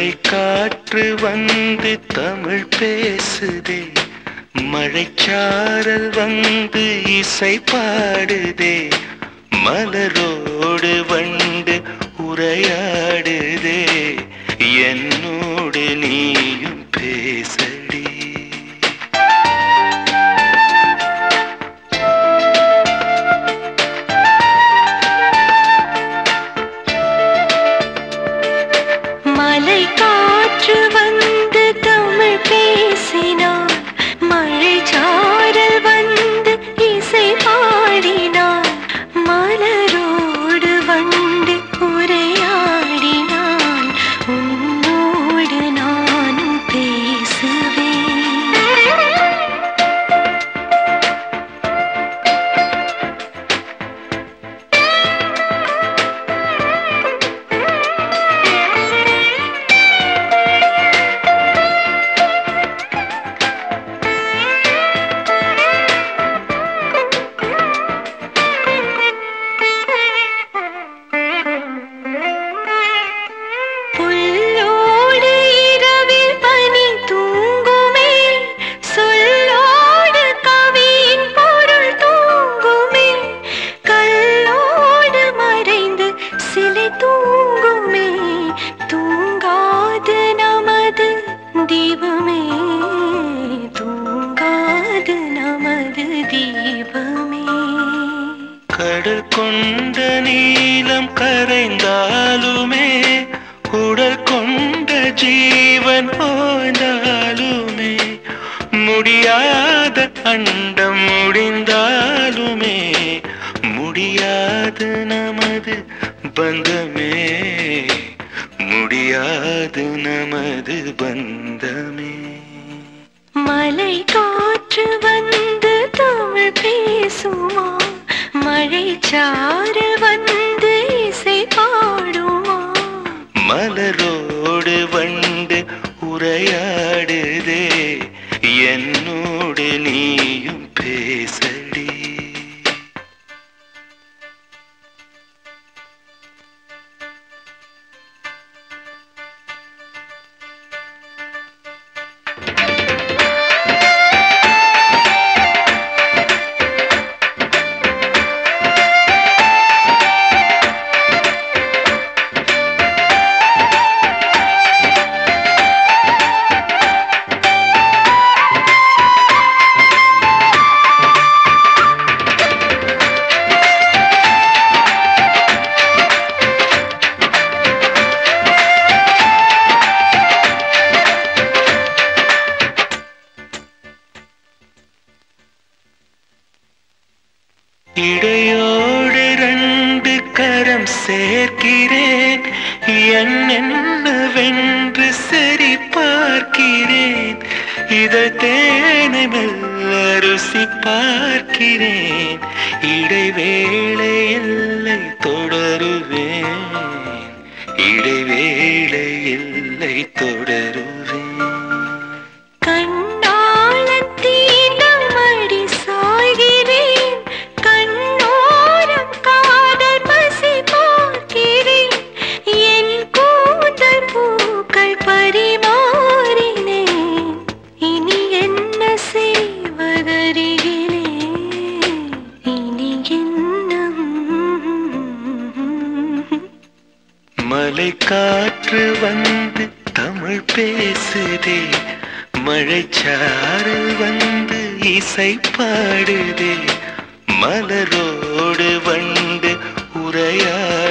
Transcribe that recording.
மலை காற்று வந்து தமிழ் பேசுதே, மழைச்சாரல் வந்து இசை பாடுதே, மலரோடு வண்டு உரையாடுதே, என்னோடு நீயும் பேசடி. மலை காற்று வந்து தமிழ் பேசினார், மழை சாரல் வந்து இசை பாடினார், மலரோடு வண்டு உரையாடினான், உன்னோடு நானும் பேசுவேன். கடல் கொண்ட நீலம் கரைந்தாலுமே, உடல் கொண்ட ஜீவன் ஓய்ந்தாலுமே, முடியாத அண்டம் முடிந்தாலுமே, முடியாது நமது பந்தமே, முடியாது நமது பந்தமே. மலை காற்று வந்து தமிழ் பேசுமா, மழை சாரல் வந்து இசை பாடுமா, மலரோடு வண்டு உரையாடுதே, என்னோடு நீயும் பேசடி. இடையோடு ரெண்டு கரம் சேர்க்கிறேன், என்னென்னவென்று சரி பார்க்கிறேன், இதை தேனை மெல்ல ருசி பார்க்கிறேன், இடைவேளை எல்லை தொடருவேன், இடைவேளை எல்லை தொடருவேன். மலை காற்று வந்து தமிழ் பேசுதே, மழைச்சாரல் வந்து இசை பாடுதே, மலரோடு வண்டு உரையா